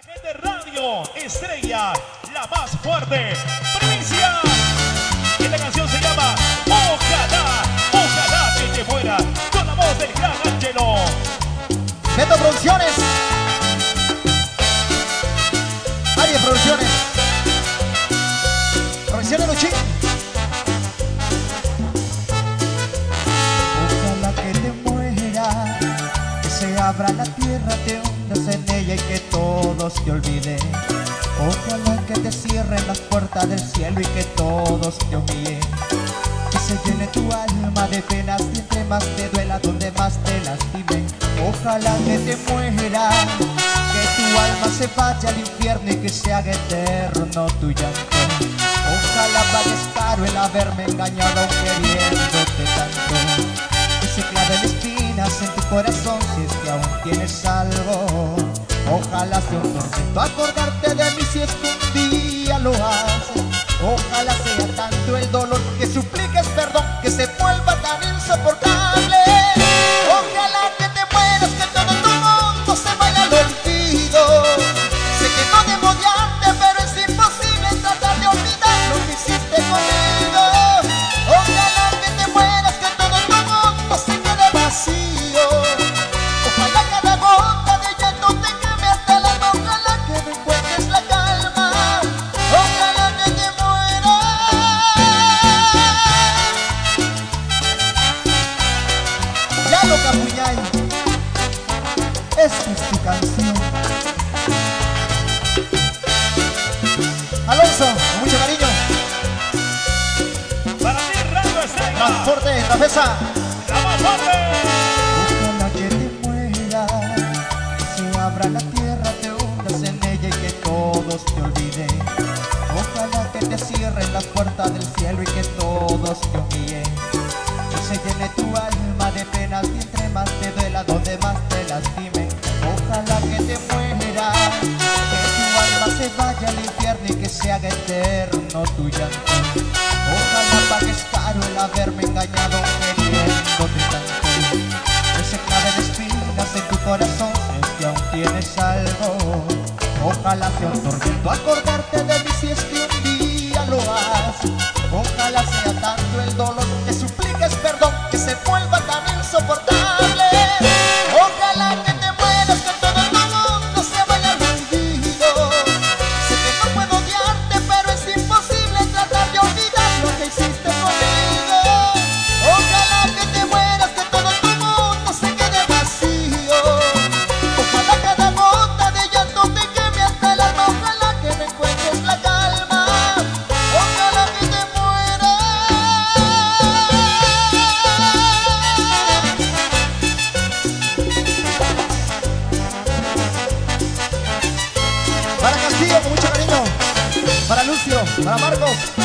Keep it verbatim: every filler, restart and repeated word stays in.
Gente Radio Estrella, la más fuerte primicia. Y esta canción se llama Ojalá, ojalá que te muera, con la voz del gran Ángelo. Beto Producciones, Aries Producciones, Producciones Luchín. Ojalá que te muera, que se abra la tierra, te hundas en ella y que todos te olviden. Ojalá que te cierren las puertas del cielo y que todos te humillen. Que se llene tu alma de penas y entre más te duela, donde más te lastimen. Ojalá que te muera, que tu alma se vaya al infierno y que se haga eterno tu llanto. Ojalá pagues caro el haberme engañado queriéndote tanto. Que se claven espinas en tu corazón si es que aún tienes algo. Ojalá sea un tormento acordarte de mí si es que un día lo haces. Ojalá sea tanto el dolor que supliques perdón, que se vuelva tan insoportable. Ojalá que te mueras, que todo tu mundo se vaya al olvido. Sé que no debo odiarte, pero es imposible tratar de olvidar lo que hiciste conmigo. Ojalá que te mueras, que todo tu mundo se quede vacío. Ojalá cada gota de llanto te queme hasta el alma. Ojalá que me encuentres la calma. Ojalá que te mueras. Ya lo Capuñay, esta es tu canción. Alonso, con mucho cariño. Para ti, Radio Estrella, Transporte, Tafesa. la más fuerte. Ojalá que te muera, que se abra la tierra, te hundas en ella y que todos te olviden. Ojalá que te cierren las puertas del cielo y que todos te humillen. Que se llene tu alma de penas y entre más te duela, donde más te lastimen. Ojalá que te muera, que tu alma se vaya al infierno y que se haga eterno tu llanto. Ojalá pagues caro el haberme engañado queriéndote tanto. Que se claven espinas en tu corazón si es que aún tienes algo. Ojalá sea un tormento acordarte de mí si es que un día lo haces. Ojalá sea tanto el dolor que supliques perdón, que se vuelva tan insoportable. Ojalá que te mueras, que todo el mundo se vaya al olvido. Sé que no puedo odiarte, pero es imposible tratar de olvidar lo que hiciste conmigo. Ojalá que te mueras, que todo tu mundo se quede vacío. Ojalá cada gota de llanto te queme hasta el alma. Ojalá que me encuentres la calma. Ojalá que te mueras. Para Castillo, con mucho cariño. Para Lucio, para Marcos.